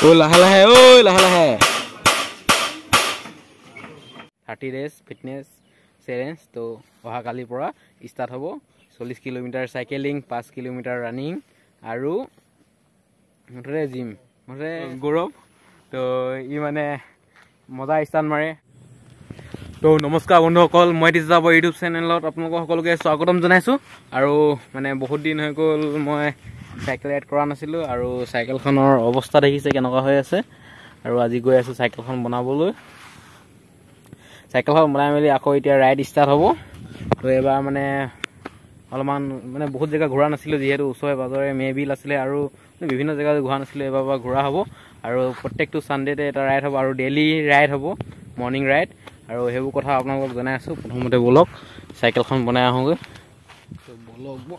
ও লাহে লাহে 30 days fitness challenge তো অহা কালিৰ পৰা ষ্টাৰ্ট হ'ব 40 কিলোমিটাৰ সাইকেলিং 5 কিলোমিটাৰ ৰানিং আৰু মুঠতে জিম মুঠতে গৌৰৱ তো ই মানে মজা ষ্টাৰ্ট মাৰে তো নমস্কাৰ বন্ধুসকল মই দিছা ইউটিউব চেনেলত আপোনালোক সকলোকে স্বাগতম জনাইছোঁ আৰু মানে বহুত দিন হৈ গ'ল মই সাইকেল ৰাইড কৰা নাছিলোঁ আৰু সাইকেলখনৰ অৱস্থা দেখিছে কেনেকুৱা হৈ আছে আৰু আজি গৈ আছোঁ সাইকেলখন বনাবলৈ সাইকেলখন বনাই মেলি আকৌ এতিয়া ৰাইড ষ্টাৰ্ট হ'ব তো এবাৰ মানে অলপমান মানে বহুত জেগা ঘূৰা নাছিলোঁ যিহেতু ওচৰে পাজৰে মেবিল আছিলে আৰু বিভিন্ন জেগাত ঘূৰা নাছিলোঁ এবাৰ পৰা ঘূৰা হ'ব আৰু প্ৰত্যেকটো ছানডেতে এটা ৰাইড হ'ব আৰু ডেইলি ৰাইড হ'ব মৰ্ণিং ৰাইড আৰু সেইবোৰ কথা আপোনালোকক জনাই আছোঁ প্ৰথমতে বলক সাইকেলখন বনাই আহোঁগৈ তো বলক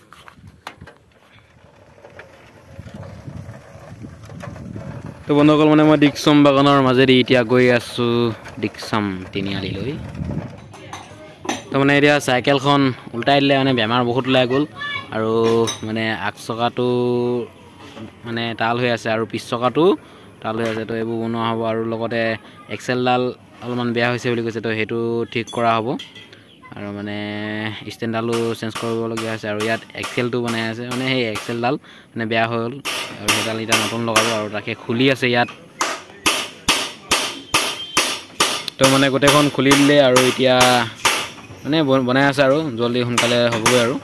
তো বন্ধুসকল মানে মই ডিকচম বাগানৰ মাজেদি এতিয়া গৈ আছোঁ ডিকচম তিনিআলিলৈ তো মানে এতিয়া চাইকেলখন উল্টাই দিলে মানে বেমাৰ বহুত ওলাই গ'ল আৰু মানে আগ চকাটো মানে তাল হৈ আছে আৰু পিছ চকাটো তাল হৈ আছে তো এইবোৰ বনোৱা হ'ব আৰু লগতে এক্সেলডাল অলপমান বেয়া হৈছে বুলি কৈছে তো সেইটো ঠিক কৰা হ'ব আৰু মানে ষ্টেণ্ডডালো চেঞ্জ কৰিবলগীয়া আছে আৰু ইয়াত এক্সেলটো বনাই আছে মানে সেই এক্সেলডাল মানে বেয়া হৈ গ'ল আৰু সেইডাল এতিয়া নতুন লগাব আৰু তাকে খুলি আছে ইয়াত তো মানে গোটেইখন খুলি দিলে আৰু এতিয়া মানে বনাই আছে আৰু জলদি সোনকালে হ'বগৈ আৰু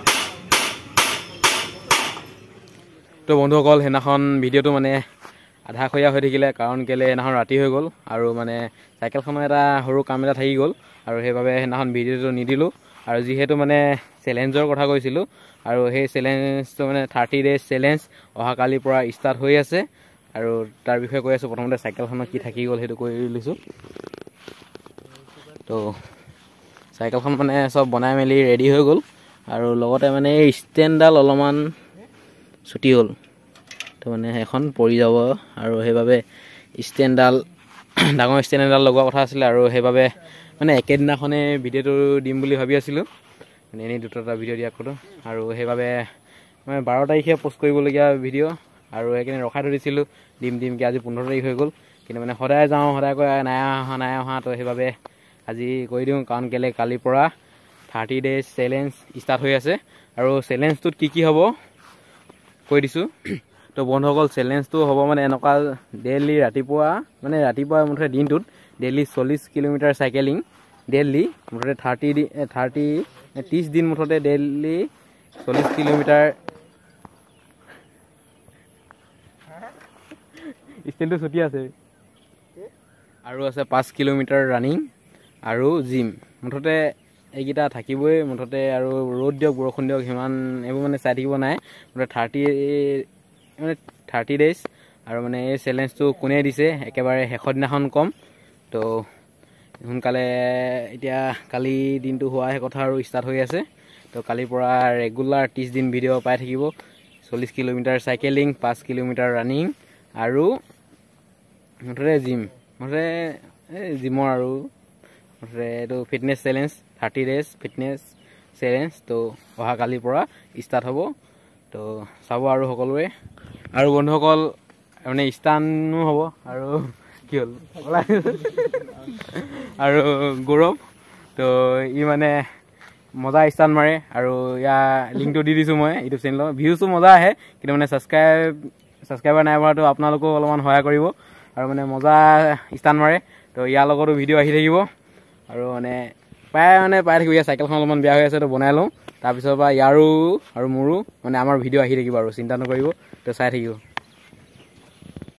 তো বন্ধুসকল সেইদিনাখন ভিডিঅ'টো মানে আধাখৰীয়া হৈ থাকিলে কাৰণ কেলৈ সেইদিনাখন ৰাতি হৈ গ'ল আৰু মানে চাইকেলখনৰ এটা সৰু কাম এটা থাকি গ'ল আৰু সেইবাবে সেইদিনাখন ভিডিঅ'টো নিদিলোঁ আৰু যিহেতু মানে চেলেঞ্জৰ কথা কৈছিলোঁ আৰু সেই চেলেঞ্জটো মানে 30 days চেলেঞ্জ অহা কালিৰ পৰা ষ্টাৰ্ট হৈ আছে আৰু তাৰ বিষয়ে কৈ আছোঁ প্ৰথমতে চাইকেলখনৰ কি থাকি গ'ল সেইটো কৈ লৈছোঁ তো চাইকেলখন মানে চব বনাই মেলি ৰেডি হৈ গ'ল আৰু লগতে মানে এই ষ্টেণ্ডডাল অলপমান ছুটি হ'ল তো মানে সেইখন পৰি যাব আৰু সেইবাবে ষ্টেণ্ডডাল ডাঙৰ ষ্টেণ্ড এডাল লগোৱা কথা আছিলে আৰু সেইবাবে মানে একেদিনাখনে ভিডিঅ'টো দিম বুলি ভাবি আছিলোঁ মানে এনেই দুটা ভিডিঅ' দিয়া কৰোঁ আৰু সেইবাবে মই 12 তাৰিখে পষ্ট কৰিবলগীয়া ভিডিঅ' আৰু সেইখিনি ৰখাই থৈ দিছিলোঁ দিমকৈ আজি 15 তাৰিখ হৈ গ'ল কিন্তু মানে সদায় যাওঁ সদায় কৈ নাই অহা তো সেইবাবে আজি কৈ দিওঁ কাৰণ কেলৈ কালিৰ পৰা 30 days চেলেঞ্জ ষ্টাৰ্ট হৈ আছে আৰু চেলেঞ্জটোত কি হ'ব কৈ দিছোঁ তো বন্ধুসকল চেলেঞ্জটো হ'ব মানে এনেকুৱা ডেইলি ৰাতিপুৱা মুঠতে দিনটোত ডেইলি 40 কিলোমিটাৰ চাইকেলিং ডেইলি মুঠতে 30 দিন মুঠতে ডেইলি 40 কিলোমিটাৰ ষ্টেণ্ডটো ছুটি আছে আৰু আছে 5 কিলোমিটাৰ ৰানিং আৰু জিম মুঠতে এইকেইটা থাকিবই মুঠতে আৰু ৰ'দ দিয়ক বৰষুণ দিয়ক সিমান এইবোৰ মানে চাই থাকিব নাই মুঠতে 30 days আৰু মানে এই চেলেঞ্জটো কোনে দিছে একেবাৰে শেষৰ দিনাখন ক'ম তো সোনকালে এতিয়া কালি দিনটো হোৱাহে কথা আৰু ষ্টাৰ্ট হৈ আছে তো কালিৰ পৰা ৰেগুলাৰ 30 দিন ভিডিঅ' পাই থাকিব 40 কিলোমিটাৰ চাইকেলিং 5 কিলোমিটাৰ ৰানিং আৰু মুঠতে মুঠতে জিমৰ আৰু মুঠতে এইটো fitness challenge 30 days fitness challenge তো অহা কালিৰ পৰা ষ্টাৰ্ট হ'ব তো চাব আৰু সকলোৱে আৰু বন্ধুসকল মানে ষ্টানো হ'ব আৰু কি হ'ল আৰু গৌৰৱ তো ই মানে মজা ষ্টাৰ্ট মাৰে আৰু ইয়াৰ লিংকটো দি দিছোঁ মই ইউটিউব চেনেলত ভিউজটো মজা আহে কিন্তু মানে ছাবস্ক্ৰাইবাৰ নাই পৰাটো আপোনালোকেও অলপমান সহায় কৰিব আৰু মানে মজা ষ্টাৰ্ট মাৰে তো ইয়াৰ লগতো ভিডিঅ' আহি থাকিব আৰু মানে পাই থাকিব ইয়াৰ চাইকেলখন অলপমান বেয়া হৈ আছে তো বনাই লওঁ তাৰপিছৰ পৰা ইয়াৰো আৰু মোৰো মানে আমাৰ ভিডিঅ' আহি থাকিব আৰু চিন্তা নকৰিব তো চাই থাকিব